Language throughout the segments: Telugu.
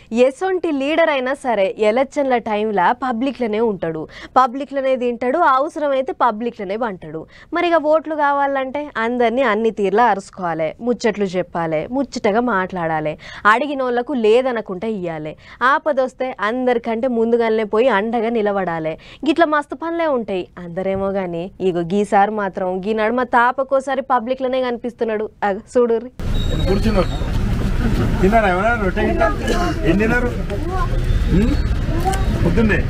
ఎసొంటి లీడర్ అయినా సరే ఎలక్షన్ల టైంలో పబ్లిక్లోనే ఉంటాడు, పబ్లిక్లోనే తింటాడు, అవసరమైతే పబ్లిక్లోనే పంటాడు. మరి ఇక ఓట్లు కావాలంటే అందరినీ అన్ని తీర్లా అరుసుకోవాలి, ముచ్చట్లు చెప్పాలి, ముచ్చటగా మాట్లాడాలి, అడిగిన వాళ్ళకు లేదనకుంటే ఇవ్వాలి, ఆపదొస్తే అందరికంటే ముందుగానే పోయి అండగా నిలబడాలి. గిట్లా మస్తు పనులే ఉంటాయి. అందరేమో కానీ ఇగో గీసారి మాత్రం గీ నడుమ తాపకోసారి పబ్లిక్లోనే కనిపిస్తున్నాడు. చూడుర్రి. తిన్నారా ఏమన్నా రొట్టె గిట్ట ఏం తిన్నారు పొద్దున్నే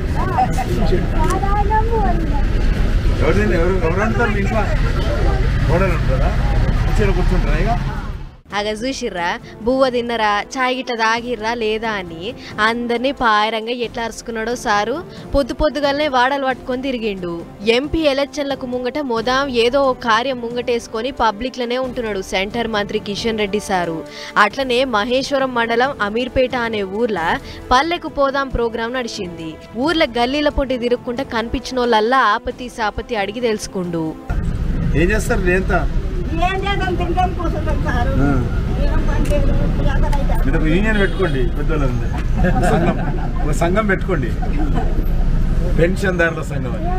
ఎవరు తిన్న ఎవరు అంటారు మీ ఇంట్లో గోడలు ఉంటారా కూర్చుంటారా ఇక చూసిర్రా బువ్వ తిన్నరా చాయ్ గిట్ల తాగిర్రా లేదా అని అందరినీ పాయరంగా ఎట్లా అరుచుకున్నాడో సారు. పొద్దుగానే వాడలు పట్టుకొని తిరిగిండు. ఎంపీ ఎలక్షన్లకు ముంగట మొదం ఏదో కార్యం ముంగటేసుకొని పబ్లిక్లోనే ఉంటున్నాడు సెంటర్ మంత్రి కిషన్ రెడ్డి సారు. అట్లనే మహేశ్వరం మండలం అమీర్పేట అనే ఊర్లో పల్లెకు పోదాం ప్రోగ్రాం నడిచింది. ఊర్ల గల్లీల పొంటి తిరుక్కుంటే కనిపించిన వాళ్ళల్లా ఆపతి సాపతి అడిగి తెలుసుకుండు. ఏం చేస్తారు యూనియన్ పెట్టుకోండి, పెద్దోళ్ళ సంఘం పెట్టుకోండి, పెన్షన్దారుల సంఘం అని.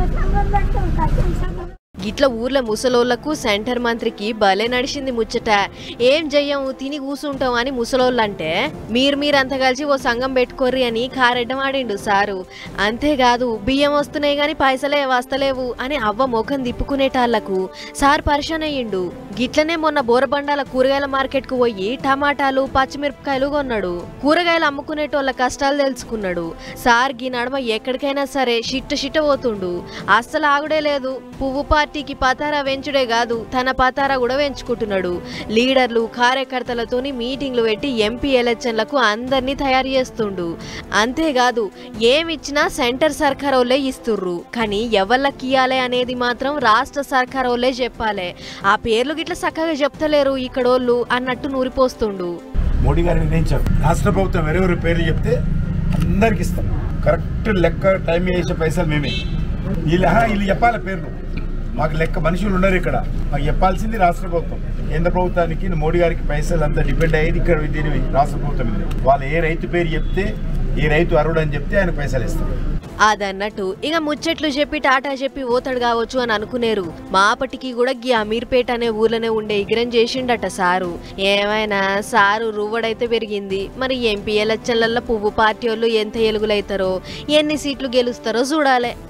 గిట్ల ఊర్ల ముసలోళ్లకు సెంటర్ మంత్రికి భలే నడిచింది ముచ్చట. ఏం చెయ్యం తిని కూసుంటాం అని ముసలోళ్ళంటే మీరంతా కలిసి ఓ సంఘం పెట్టుకోర్రి అని కారెడ్డం ఆడిండు సారు. అంతేకాదు బియ్యం వస్తున్నాయి గాని పైసలే వస్తలేవు అని అవ్వ ముఖం తిప్పుకునేటాళ్లకు సార్ పరిశాన్ అయ్యిండు. గిట్లనే మొన్న బోరబండాల కూరగాయల మార్కెట్ కు పోయి టమాటాలు పచ్చిమిరపకాయలు కొన్నాడు. కూరగాయలు అమ్ముకునేటోళ్ళ కష్టాలు తెలుసుకున్నాడు. సార్ గీ నడమ ఎక్కడికైనా సరే షిట్ట పోతుండు. అస్సలు ఆగుడే లేదు. పువ్వు పార్టీకి పతారా వెంచుడే కాదు తన పతారా కూడా వెంచుకుంటున్నాడు. లీడర్లు కార్యకర్తలతోని మీటింగ్లు పెట్టి ఎంపీ ఎలక్షన్లకు అందరినీ తయారు చేస్తుండు. అంతేకాదు ఏమిచ్చినా సెంటర్ సర్కార్ వాళ్ళే ఇస్తుర్రు, కానీ ఎవళ్ళకి ఇయ్యాలి అనేది మాత్రం రాష్ట్ర సర్కార్ వాళ్ళే చెప్పాలి. ఆ పేర్లు గిట్ల చక్కగా చెప్తలేరు ఇక్కడోళ్ళు అన్నట్టు నూరిపోస్తుండు. మోడీ గారు నిర్ణయించారు రాష్ట్ర ప్రభుత్వం ఎవరెవరి పేర్లు చెప్తే అందరికి ఇస్తాం, కరెక్ట్ లెక్క టైం వేసే పైసలు మేమే. వీళ్ళు చెప్పాలి పేర్లు, మాకు లెక్క మనుషులు ఉన్నారు ఇక్కడ, మాకు చెప్పాల్సింది రాష్ట్ర ప్రభుత్వం. కేంద్ర ప్రభుత్వానికి మోడీ గారికి పైసలు అంతా డిపెండ్ అయ్యేది ఇక్కడ దీని రాష్ట్ర ప్రభుత్వం మీద. వాళ్ళు ఏ రైతు పేరు చెప్తే ఏ రైతు అర్హుడు అని చెప్తే ఆయన పైసలు ఇస్తారు. అదన్నట్టు ఇక ముచ్చట్లు చెప్పి టాటా చెప్పి పోతాడు కావచ్చు అని అనుకునేరు. మాపటికి కూడా గీ అమీర్పేట అనే ఊర్లోనే ఉండే ఇగ్రం చేసిండట సారు. ఏమైనా సారు రువ్వడైతే పెరిగింది. మరి ఎంపీ ఎలక్షన్లలో పువ్వు పార్టీ వాళ్ళు ఎంత ఎలుగులైతారో ఎన్ని సీట్లు గెలుస్తారో చూడాలి.